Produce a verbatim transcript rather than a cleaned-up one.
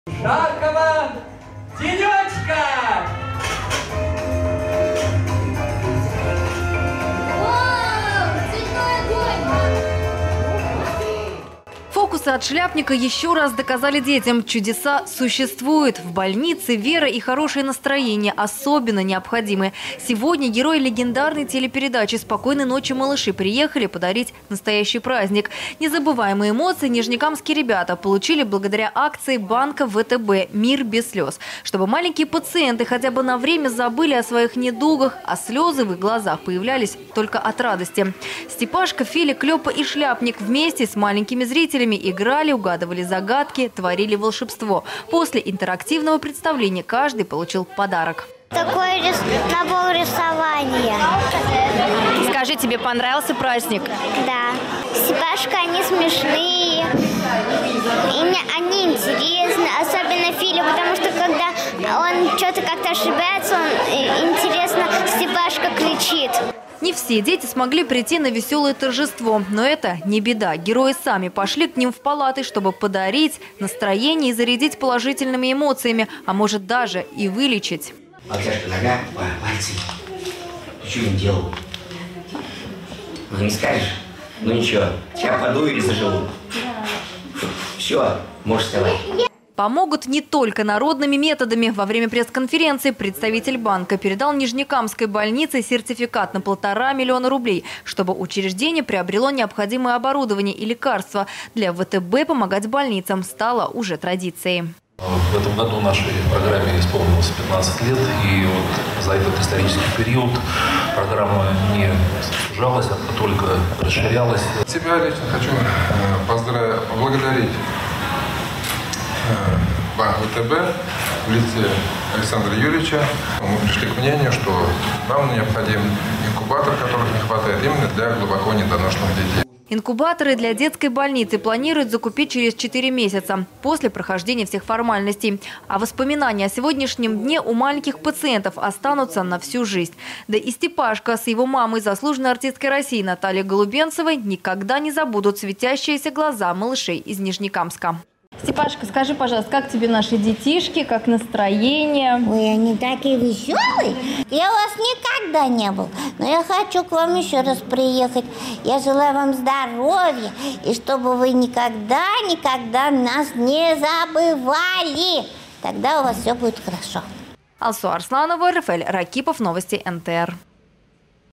Жаркого денечка! Фокусы от шляпника еще раз доказали детям – чудеса существуют. В больнице вера и хорошее настроение особенно необходимы. Сегодня герои легендарной телепередачи «Спокойной ночи, малыши» приехали подарить настоящий праздник. Незабываемые эмоции нижнекамские ребята получили благодаря акции банка вэ тэ бэ «Мир без слез». Чтобы маленькие пациенты хотя бы на время забыли о своих недугах, а слезы в их глазах появлялись только от радости. Степашка, Фелик, Лёпа и шляпник вместе с маленькими зрителями играли, угадывали загадки, творили волшебство. После интерактивного представления каждый получил подарок. Такой рис... набор рисования. Скажи, тебе понравился праздник? Да. Степашка, они смешные. И мне они интересны, особенно Филя, потому что когда он что-то как-то ошибается, он интересно, Степашка кричит. Не все дети смогли прийти на веселое торжество, но это не беда. Герои сами пошли к ним в палаты, чтобы подарить настроение и зарядить положительными эмоциями, а может даже и вылечить. Волчашка нога, пальцы. Ты что не делал? Ну не скажешь? Ну ничего, сейчас подую или заживу. Все, можешь вставать. Помогут не только народными методами. Во время пресс-конференции представитель банка передал Нижнекамской больнице сертификат на полтора миллиона рублей, чтобы учреждение приобрело необходимое оборудование и лекарства. Для вэ тэ бэ помогать больницам стало уже традицией. В этом году нашей программе исполнилось пятнадцать лет, и вот за этот исторический период программа не сужалась, а только расширялась. Тебя лично хочу поздравить, поблагодарить банк вэ тэ бэ в лице Александра Юрьевича. Мы пришли к мнению, что нам необходим инкубатор, которых не хватает именно для глубоко недоношенных детей. Инкубаторы для детской больницы планируют закупить через четыре месяца после прохождения всех формальностей. А воспоминания о сегодняшнем дне у маленьких пациентов останутся на всю жизнь. Да и Степашка с его мамой, заслуженной артисткой России Натальей Голубенцевой, никогда не забудут светящиеся глаза малышей из Нижнекамска. Степашка, скажи, пожалуйста, как тебе наши детишки, как настроение? Ой, они такие веселые. Я у вас никогда не был, но я хочу к вам еще раз приехать. Я желаю вам здоровья, и чтобы вы никогда-никогда нас не забывали. Тогда у вас все будет хорошо. Алсу Арсланова, Рафаэль Ракипов, новости эн тэ эр.